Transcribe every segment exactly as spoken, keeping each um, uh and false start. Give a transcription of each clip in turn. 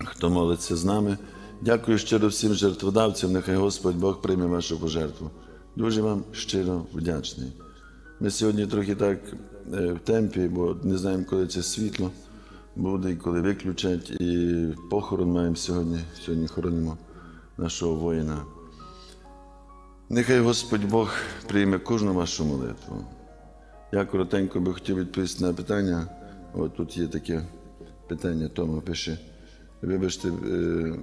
хто молиться з нами. Дякую щиро всім жертводавцям, нехай Господь Бог прийме вашу пожертву. Дуже вам щиро вдячний. Ми сьогодні трохи так в темпі, бо не знаємо, коли це світло буде і коли виключать. І похорон маємо сьогодні. Сьогодні хоронимо нашого воїна. Нехай Господь Бог прийме кожну вашу молитву. Я коротенько би хотів відповісти на питання. От тут є таке питання, Тома пише. Вибачте, е...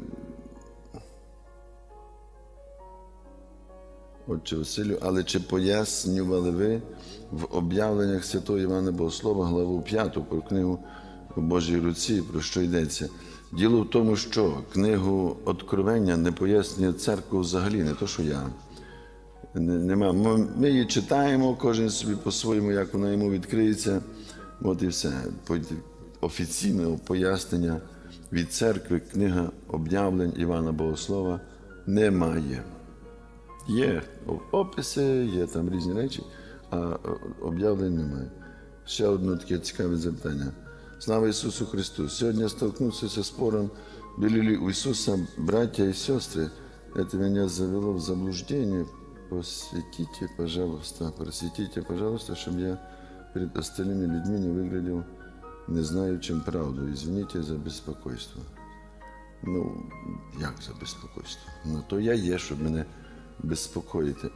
Отче Василю, але чи пояснювали ви в об'явленнях святого Івана Богослова главу п'яту про книгу у Божій руці, про що йдеться? Діло в тому, що книгу Откровення не пояснює церква взагалі, не то, що я. Нема. Ми її читаємо, кожен собі по-своєму, як вона йому відкриється. От і все. Офіційного пояснення від церкви книга об'явлень Івана Богослова немає. Є описи, є там різні речі, а об'явлень немає. Ще одне таке цікаве запитання. Слава Ісусу Христу! Сьогодні я столкнувся со спором, были ли у Иисуса братья и сестры. Это меня завело в заблуждение. Посвятите, пожалуйста, просветите, пожалуйста, чтобы я перед остальными людьми не выглядел не знаючим правду. Извините за беспокойство. Ну, як за беспокойство? Ну, то я є, щоб мене безпокоїти.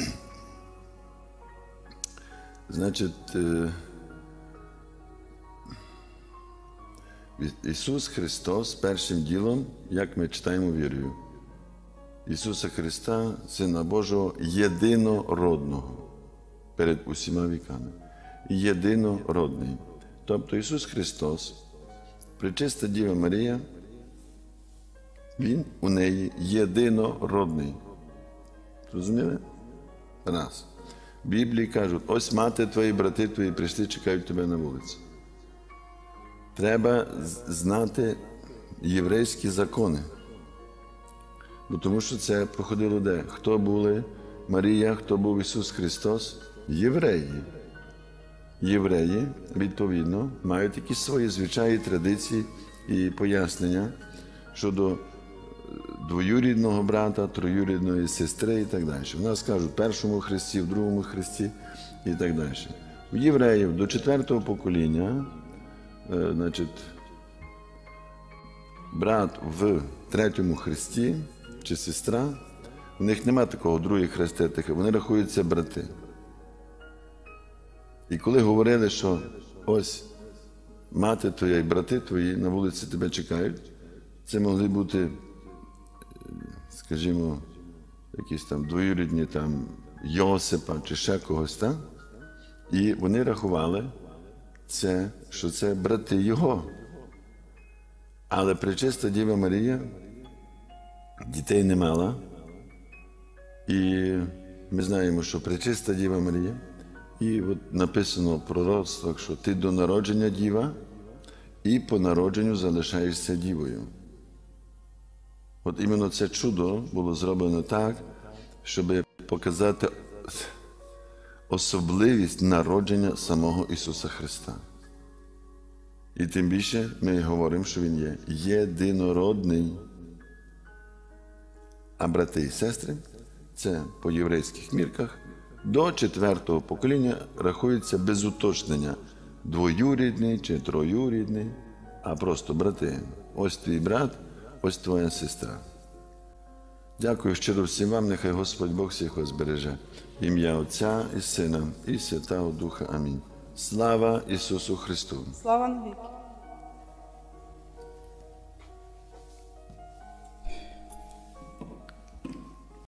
Значить, Ісус Христос першим ділом, як ми читаємо вірою, Ісуса Христа, Сина Божого, єдинородного перед усіма віками. Єдинородний. Тобто Ісус Христос, пречиста Діва Марія, Він у неї єдинородний. Розуміли? Раз. В Біблії кажуть, ось мати твої, брати твої прийшли, чекають тебе на вулиці. Треба знати єврейські закони. Бо тому що це проходило де? Хто були Марія, хто був Ісус Христос? Євреї. Євреї, відповідно, мають якісь свої звичаї, традиції і пояснення щодо двоюрідного брата, троюрідної сестри і так далі. У нас кажуть в першому хресті, в другому хресті і так далі. У євреїв до четвертого покоління, значить, брат в третьому хресті чи сестра, у них немає такого других хрестетих, вони рахуються брати. І коли говорили, що ось мати твоя і брати твої на вулиці тебе чекають, це могли бути, скажімо, якісь там двоюрідні там Йосипа чи ще когось, так? І вони рахували це, що це брати його. Але пречиста Діва Марія дітей не мала. І ми знаємо, що пречиста Діва Марія, і от написано в пророцтвах, що ти до народження діва і по народженню залишаєшся дівою. От іменно це чудо було зроблено так, щоб показати особливість народження самого Ісуса Христа. І тим більше ми говоримо, що Він є єдинородний. А брати і сестри, це по єврейських мірках, до четвертого покоління рахується без уточнення двоюрідний чи троюрідний, а просто брати. Ось твій брат, ось твоя сестра. Дякую щиро всім вам, нехай Господь Бог всіх вас береже. Ім'я Отця і Сина і Святого Духа. Амінь. Слава Ісусу Христу! Слава навіки!